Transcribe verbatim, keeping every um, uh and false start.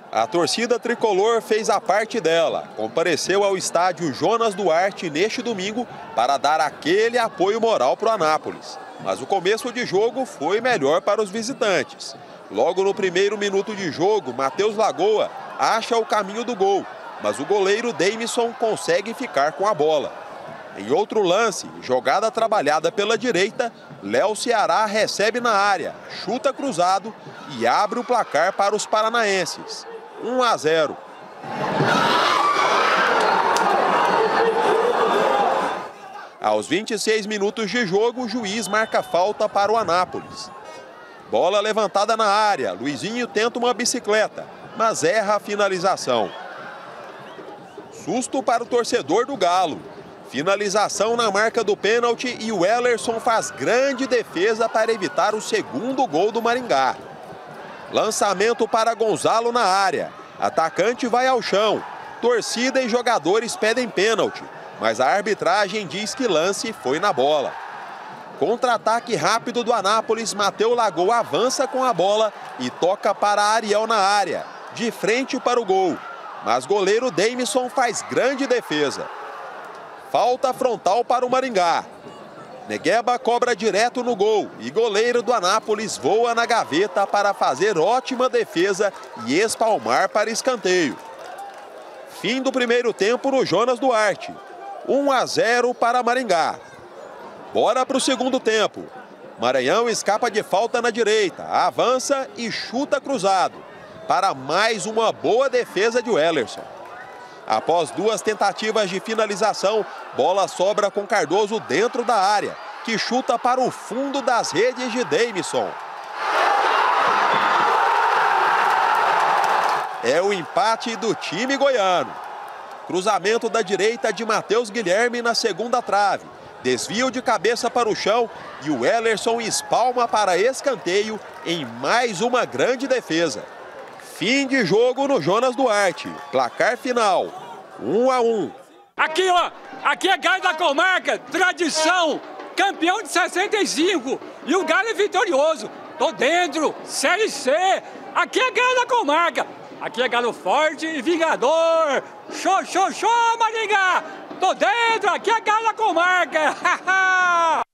A torcida tricolor fez a parte dela. Compareceu ao estádio Jonas Duarte neste domingo para dar aquele apoio moral para o Anápolis. Mas o começo de jogo foi melhor para os visitantes. Logo no primeiro minuto de jogo, Matheus Lagoa acha o caminho do gol, mas o goleiro Deimison consegue ficar com a bola. Em outro lance, jogada trabalhada pela direita, Léo Ceará recebe na área, chuta cruzado e abre o placar para os paranaenses. um a zero. Aos vinte e seis minutos de jogo, o juiz marca falta para o Anápolis. Bola levantada na área, Luizinho tenta uma bicicleta, mas erra a finalização. Susto para o torcedor do Galo. Finalização na marca do pênalti e o Ellerson faz grande defesa para evitar o segundo gol do Maringá. Lançamento para Gonzalo na área. Atacante vai ao chão. Torcida e jogadores pedem pênalti, mas a arbitragem diz que lance foi na bola. Contra-ataque rápido do Anápolis, Matheus Lagoa avança com a bola e toca para Ariel na área, de frente para o gol. Mas goleiro Deimison faz grande defesa. Falta frontal para o Maringá. Negueba cobra direto no gol e goleiro do Anápolis voa na gaveta para fazer ótima defesa e espalmar para escanteio. Fim do primeiro tempo no Jonas Duarte. um a zero para Maringá. Bora para o segundo tempo. Maranhão escapa de falta na direita, avança e chuta cruzado. Para mais uma boa defesa de Ellerson. Após duas tentativas de finalização, bola sobra com Cardoso dentro da área, que chuta para o fundo das redes de Deimison. É o empate do time goiano. Cruzamento da direita de Matheus Guilherme na segunda trave. Desvio de cabeça para o chão e o Ellerson espalma para escanteio em mais uma grande defesa. Fim de jogo no Jonas Duarte. Placar final, um a um. Aqui, ó, aqui é Galo da Comarca, tradição, campeão de sessenta e cinco. E o Galo é vitorioso. Tô dentro, Série C. Aqui é Galo da Comarca. Aqui é Galo forte e vingador. Show, show, show, Maringá. Tô dentro, aqui é Galo da Comarca.